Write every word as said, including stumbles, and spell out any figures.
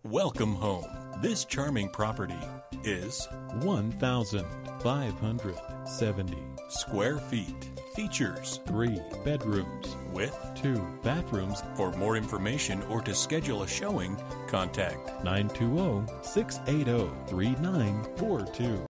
Welcome home. This charming property is one thousand five hundred seventy square feet. Features three bedrooms with two bathrooms. For more information or to schedule a showing, contact nine two zero, six eight zero, three nine four two.